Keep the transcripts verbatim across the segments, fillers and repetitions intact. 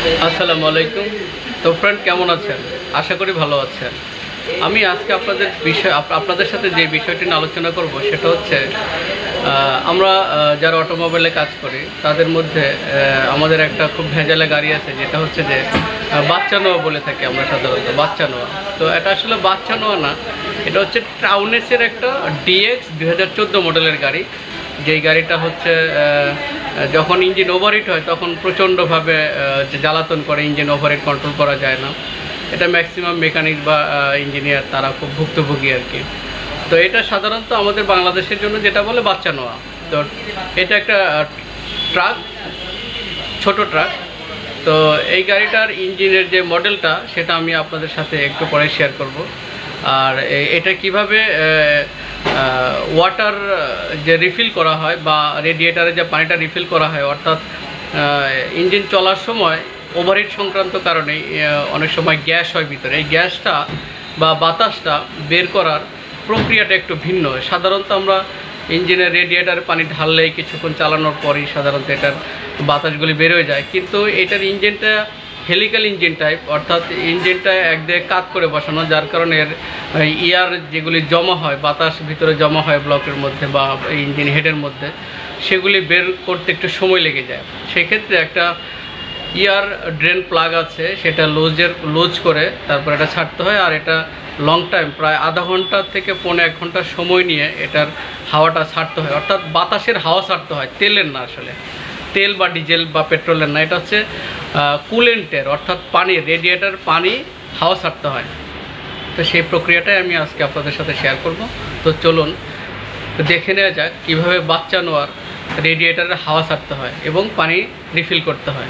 আসসালামু আলাইকুম। তো ফ্রেন্ড, কেমন আছেন? আশা করি ভালো আছেন। আমি আজকে আপনাদের বিষয় আপনাদের সাথে যে বিষয়টি নিয়ে আলোচনা করব সেটা হচ্ছে আমরা যারা অটোমোবাইলে কাজ করি তাদের মধ্যে আমাদের একটা খুব ভেজালে গাড়ি আছে, যেটা হচ্ছে যে বাচ্চা নোয়া বলে থাকি আমরা সাধারণত, বাচ্চা নোয়া। তো এটা আসলে বাচ্চা নোয়া না, এটা হচ্ছে ট্রাউনেসের একটা ডিএক্স দুই হাজার চোদ্দো মডেলের গাড়ি। যেই গাড়িটা হচ্ছে যখন ইঞ্জিন ওভারহিট হয় তখন প্রচণ্ডভাবে যে জ্বালাতন করে, ইঞ্জিন ওভারহিট কন্ট্রোল করা যায় না। এটা ম্যাক্সিমাম মেকানিক বা ইঞ্জিনিয়ার তারা খুব ভুক্তভোগী আর কি। তো এটা সাধারণত আমাদের বাংলাদেশের জন্য যেটা বলে বাচ্চা নোয়া। তো এটা একটা ট্রাক, ছোট ট্রাক। তো এই গাড়িটার ইঞ্জিনের যে মডেলটা সেটা আমি আপনাদের সাথে একটু পরে শেয়ার করব। আর এটা কিভাবে ওয়াটার যে রিফিল করা হয় বা রেডিয়েটারে যে পানিটা রিফিল করা হয়, অর্থাৎ ইঞ্জিন চলার সময় ওভারহিট সংক্রান্ত কারণে অনেক সময় গ্যাস হয় ভিতরে, এই গ্যাসটা বা বাতাসটা বের করার প্রক্রিয়াটা একটু ভিন্ন। সাধারণত আমরা ইঞ্জিনের রেডিয়েটারে পানি ঢাললেই কিছুক্ষণ চালানোর পরই সাধারণত এটার বাতাসগুলি বের হয়ে যায়, কিন্তু এটার ইঞ্জিনটা হেলিক্যাল ইঞ্জিন টাইপ, অর্থাৎ ইঞ্জিনটা একদিকে কাত করে বসানো, যার কারণে এর ইয়ার যেগুলি জমা হয়, বাতাস ভিতরে জমা হয় ব্লকের মধ্যে বা ইঞ্জিন হেডের মধ্যে, সেগুলি বের করতে একটু সময় লেগে যায়। সেক্ষেত্রে একটা ইয়ার ড্রেন প্লাগ আছে, সেটা লুজের লুজ করে তারপর এটা ছাড়তে হয়। আর এটা লং টাইম, প্রায় আধা ঘন্টা থেকে পৌনে এক ঘন্টা সময় নিয়ে এটার হাওয়াটা ছাড়তে হয়, অর্থাৎ বাতাসের হাওয়া ছাড়তে হয়, তেলের না, আসলে তেল বা ডিজেল বা পেট্রোলের না, এটা হচ্ছে কুলেন্টের, অর্থাৎ পানির, রেডিয়েটার পানি হাওয়া ছাড়তে হয়। তো সেই প্রক্রিয়াটাই আমি আজকে আপনাদের সাথে শেয়ার করব। তো চলুন দেখে নেওয়া যাক কীভাবে বাচ্চা নোয়ার রেডিয়েটারের হাওয়া ছাড়তে হয় এবং পানি রিফিল করতে হয়।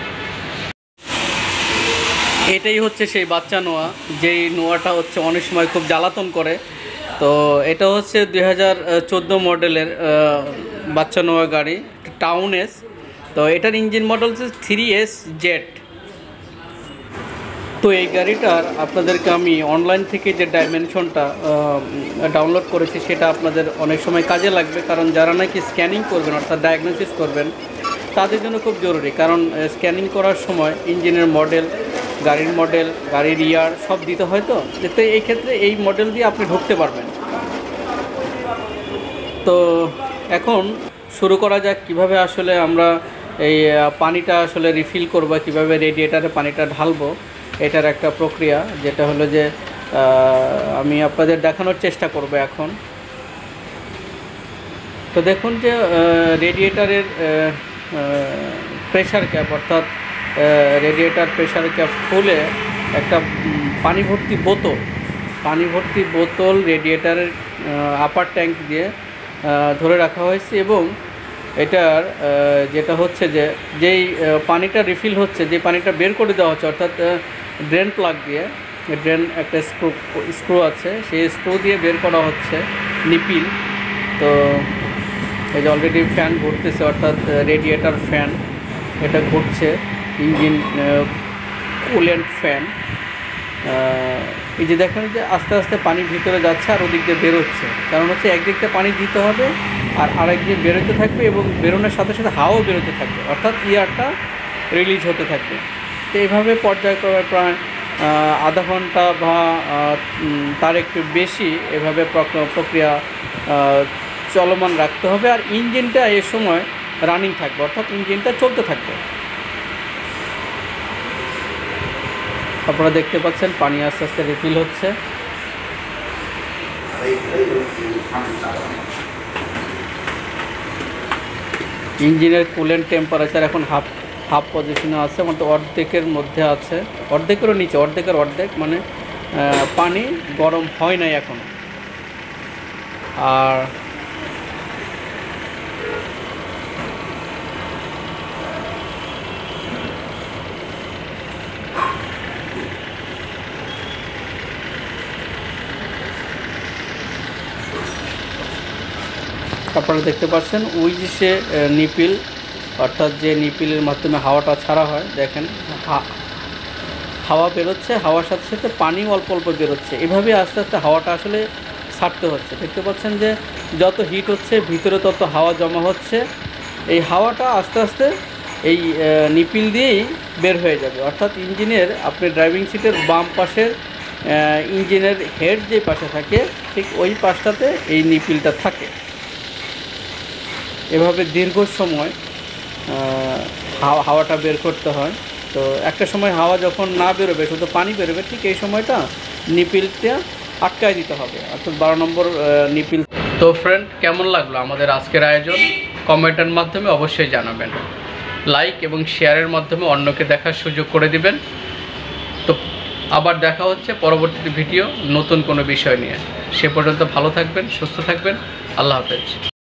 এটাই হচ্ছে সেই বাচ্চা নোয়া, যেই নোয়াটা হচ্ছে অনেক সময় খুব জ্বালাতন করে। তো এটা হচ্ছে দুই হাজার চোদ্দো মডেলের বাচ্চা নোয়া গাড়ি, টাউনেস। তো এটার ইঞ্জিন মডেল হচ্ছে থ্রি এস জেড। তো এই গাড়িটার আপনাদেরকে আমি অনলাইন থেকে যে ডাইমেনশনটা ডাউনলোড করেছি সেটা আপনাদের অনেক সময় কাজে লাগবে, কারণ যারা নাকি স্ক্যানিং করবেন অর্থাৎ ডায়াগনোসিস করবেন তাদের জন্য খুব জরুরি। কারণ স্ক্যানিং করার সময় ইঞ্জিনের মডেল, গাড়ির মডেল, গাড়ির ইয়ার সব দিতে হয়। তো যাতে এই ক্ষেত্রে এই মডেল দিয়ে আপনি ঢুকতে পারবেন। তো এখন শুরু করা যাক কিভাবে আসলে আমরা এই পানিটা আসলে রিফিল করব, কিভাবে রেডিয়েটারে পানিটা ঢালবো। এটার একটা প্রক্রিয়া, যেটা হলো যে আমি আপনাদের দেখানোর চেষ্টা করব এখন। তো দেখুন যে রেডিয়েটারের প্রেশার ক্যাপ, অর্থাৎ রেডিয়েটার প্রেশার ক্যাপ খুলে একটা পানি ভর্তি বোতল পানি ভর্তি বোতল রেডিয়েটারের আপার ট্যাঙ্ক দিয়ে ধরে রাখা হয়েছে। এবং এটার যেটা হচ্ছে যে যেই পানিটা রিফিল হচ্ছে, যে পানিটা বের করে দেওয়া হচ্ছে, অর্থাৎ ড্রেন প্লাগ দিয়ে, ড্রেন একটা স্ক্রু স্ক্রু আছে, সেই স্ক্রু দিয়ে বের করা হচ্ছে নিপিল। তো এই যে অলরেডি ফ্যান ঘুরতেছে, অর্থাৎ রেডিয়েটার ফ্যান এটা ঘুরছে, ইঞ্জিন কুলেন্ট ফ্যান। এই যে দেখেন যে আস্তে আস্তে পানি ভিতরে যাচ্ছে আর ওদিক দিয়ে বেরোচ্ছে, কারণ হচ্ছে একদিক দিয়ে পানি দিতে হবে আর আরেক দিয়ে বেরোতে থাকবে, এবং বেরোনোর সাথে সাথে হাওয়াও বেরোতে থাকবে, অর্থাৎ ইয়ারটা রিলিজ হতে থাকবে। তো এইভাবে পর্যায়ক্রমে প্রায় আধা ঘন্টা বা তার একটু বেশি এভাবে প্রক্রিয়া চলমান রাখতে হবে। আর ইঞ্জিনটা এ সময় রানিং থাকবে, অর্থাৎ ইঞ্জিনটা চলতে থাকবে। আপনারা দেখতে পাচ্ছেন পানি আস্তে আস্তে রিফিল হচ্ছে। ইঞ্জিনের কুলেন্ট টেম্পারেচার এখন হাফ হাফ পজিশনে আছে, মানে অর্ধেকের মধ্যে আছে, অর্ধেকেরও নিচে, অর্ধেকের অর্ধেক, মানে পানি গরম হয় নাই এখন। আর আপনারা দেখতে পাচ্ছেন ওই যে সে নিপিল, অর্থাৎ যে নিপিলের মাধ্যমে হাওয়াটা ছাড়া হয়, দেখেন হাওয়া বেরোচ্ছে, হাওয়ার সাথে সাথে পানিও অল্প অল্প বেরোচ্ছে। এভাবে আস্তে আস্তে হাওয়াটা আসলে ছাড়তে হচ্ছে। দেখতে পাচ্ছেন যে যত হিট হচ্ছে ভিতরে তত হাওয়া জমা হচ্ছে। এই হাওয়াটা আস্তে আস্তে এই নিপিল দিয়েই বের হয়ে যাবে। অর্থাৎ ইঞ্জিনের আপনি ড্রাইভিং সিটের বাম পাশের ইঞ্জিনের হেড যে পাশে থাকে ঠিক ওই পাশটাতে এই নিপিলটা থাকে। এভাবে দীর্ঘ সময় হাওয়া হাওয়াটা বের করতে হয়। তো একটা সময় হাওয়া যখন না বেরোবে, শুধু পানি বেরোবে, ঠিক এই সময়টা নিপিলটা আটকায় দিতে হবে, অর্থাৎ বারো নম্বর নিপিল। তো ফ্রেন্ড, কেমন লাগলো আমাদের আজকের আয়োজন? কমেন্টের মাধ্যমে অবশ্যই জানাবেন। লাইক এবং শেয়ারের মাধ্যমে অন্যকে দেখার সুযোগ করে দিবেন। তো আবার দেখা হচ্ছে পরবর্তী ভিডিও নতুন কোনো বিষয় নিয়ে। সে পর্যন্ত ভালো থাকবেন, সুস্থ থাকবেন। আল্লাহ হাফেজ।